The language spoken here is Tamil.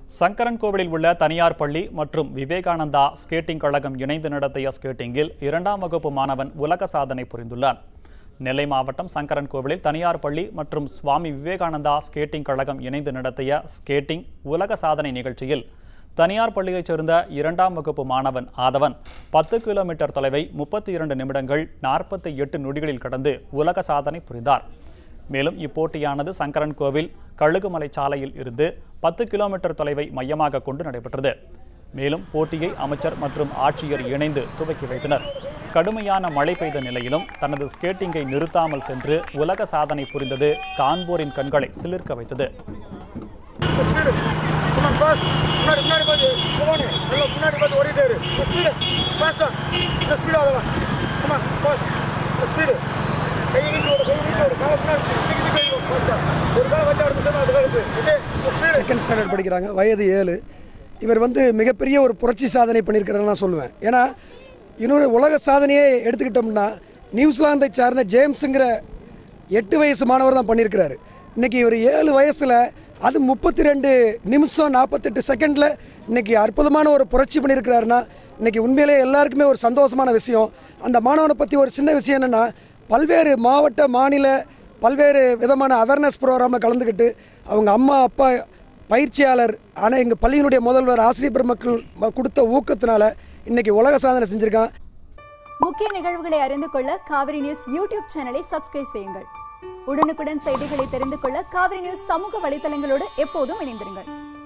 சங்கரன்கோவிலில் உள்ள தனியார் பள்ளி மற்றும் விவேகானந்தா ஸ்கேட்டிங் கழகம் இணைந்து நடத்திய ஸ்கேட்டிங்கில் 2ஆம் வகுப்பு மாணவன் உலக சாதனை புரிந்துள்ளான். நெல்லை மாவட்டம் சங்கரன்கோவிலில் தனியார் பள்ளி மற்றும் சுவாமி விவேகானந்தா ஸ்கேட்டிங் கழகம் இணைந்து நடத்திய ஸ்கேட்டிங் உலக சாதனை நிகழ்ச்சியில் தனியார் பள்ளியைச் சேர்ந்த 2ஆம் வகுப்பு மாணவன் ஆதவன் 10 கிலோமீட்டர் தொலைவை 32 நிமிடங்கள் 48 நொடிகளில் கடந்து உலக சாதனை புரிந்தார். மேலும் இப்போட்டியானது சங்கரன்கோவில் கழுகுமலை சாலையில் இருந்து 10 கிலோமீட்டர் தொலைவை மையமாக கொண்டு நடைபெற்றது. மேலும் போட்டியை அமைச்சர் மற்றும் ஆட்சியர் இணைந்து துவக்கி வைத்தனர். கடுமையான மழை பெய்த நிலையிலும் தனது ஸ்கேட்டிங்கை நிறுத்தாமல் சென்று உலக சாதனை புரிந்தது காண்போரின் கண்களை சிலிர்க்க வைத்தது. செகண்ட் ஸ்டாண்டர்ட் படிக்கிறாங்க, வயது 7. இவர் மிகப்பெரிய ஒரு புரட்சி சாதனை பண்ணியிருக்கிறாருன்னு நான் சொல்லுவேன். ஏன்னா இன்னொரு உலக சாதனையே எடுத்துக்கிட்டோம்னா நியூசிலாந்தை சார்ந்த ஜேம்ஸுங்கிற 8 வயசு மாணவர் தான் பண்ணியிருக்கிறாரு. இன்றைக்கி இவர் 7 வயசில் அது 32 நிமிஷம் 48 செகண்டில் இன்றைக்கி அற்புதமான ஒரு புரட்சி பண்ணியிருக்கிறாருன்னா இன்றைக்கி உண்மையிலே எல்லாருக்குமே ஒரு சந்தோஷமான விஷயம். அந்த மாணவனை பற்றி ஒரு சின்ன விஷயம் என்னென்னா, பல்வேறு மாவட்ட மாநில பல்வேறு விதமான அவேர்னஸ் ப்ரோக்ராமில் கலந்துக்கிட்டு அவங்க அம்மா அப்பா பயிற்சியாளர் ஆனால் எங்கள் பள்ளியினுடைய முதல்வர் ஆசிரியர் பெருமக்கள் கொடுத்த ஊக்கத்தினால இன்றைக்கி உலக சாதனை செஞ்சுருக்கான். முக்கிய நிகழ்வுகளை அறிந்து கொள்ள காவிரி நியூஸ் யூடியூப் சேனலை சப்ஸ்கிரைப் செய்யுங்கள். உடனுக்குடன் செய்திகளை தெரிந்து கொள்ள காவிரி நியூஸ் சமூக வலைதளங்களோடு எப்போதும் இணைந்திருங்கள்.